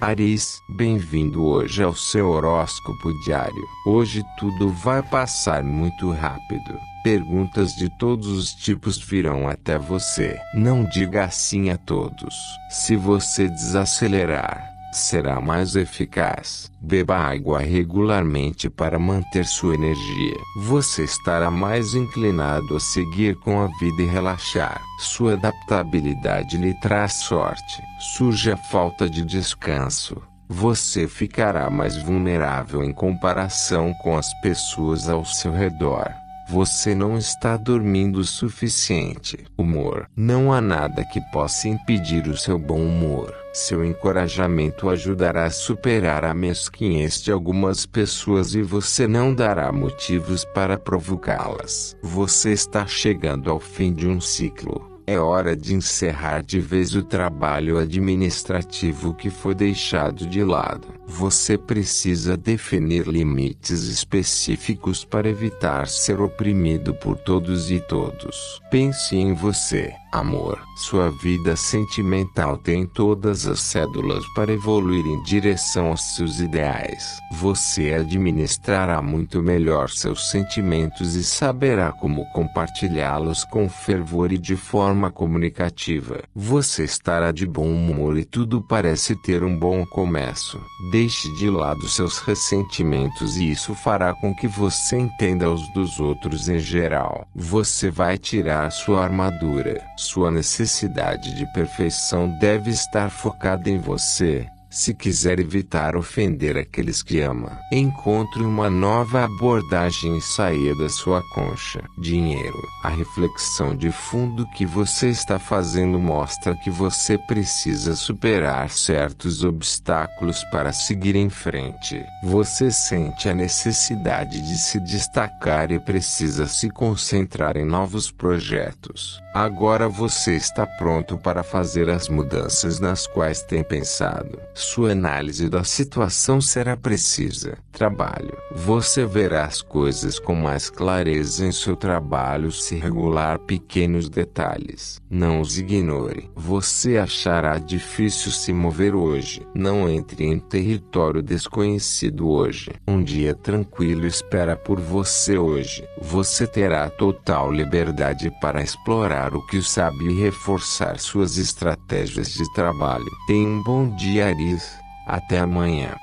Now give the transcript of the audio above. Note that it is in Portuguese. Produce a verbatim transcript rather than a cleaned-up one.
Áries, bem-vindo hoje ao seu horóscopo diário. Hoje tudo vai passar muito rápido. Perguntas de todos os tipos virão até você. Não diga assim a todos. Se você desacelerar, será mais eficaz. Beba água regularmente para manter sua energia. Você estará mais inclinado a seguir com a vida e relaxar. Sua adaptabilidade lhe traz sorte. Surge a falta de descanso. Você ficará mais vulnerável em comparação com as pessoas ao seu redor. Você não está dormindo o suficiente. Humor. Não há nada que possa impedir o seu bom humor. Seu encorajamento ajudará a superar a mesquinhez de algumas pessoas e você não dará motivos para provocá-las. Você está chegando ao fim de um ciclo. É hora de encerrar de vez o trabalho administrativo que foi deixado de lado. Você precisa definir limites específicos para evitar ser oprimido por todos e todos. Pense em você, amor. Sua vida sentimental tem todas as cédulas para evoluir em direção aos seus ideais. Você administrará muito melhor seus sentimentos e saberá como compartilhá-los com fervor e de forma comunicativa. Você estará de bom humor e tudo parece ter um bom começo. Deixe de lado seus ressentimentos e isso fará com que você entenda os dos outros em geral. Você vai tirar sua armadura. Sua necessidade de perfeição deve estar focada em você. Se quiser evitar ofender aqueles que ama, encontre uma nova abordagem e saia da sua concha. Dinheiro. A reflexão de fundo que você está fazendo mostra que você precisa superar certos obstáculos para seguir em frente. Você sente a necessidade de se destacar e precisa se concentrar em novos projetos. Agora você está pronto para fazer as mudanças nas quais tem pensado. Sua análise da situação será precisa. Trabalho. Você verá as coisas com mais clareza em seu trabalho se regular pequenos detalhes. Não os ignore. Você achará difícil se mover hoje. Não entre em território desconhecido hoje. Um dia tranquilo espera por você hoje. Você terá total liberdade para explorar o que sabe e reforçar suas estratégias de trabalho. Tenha um bom dia, Áries. Até amanhã.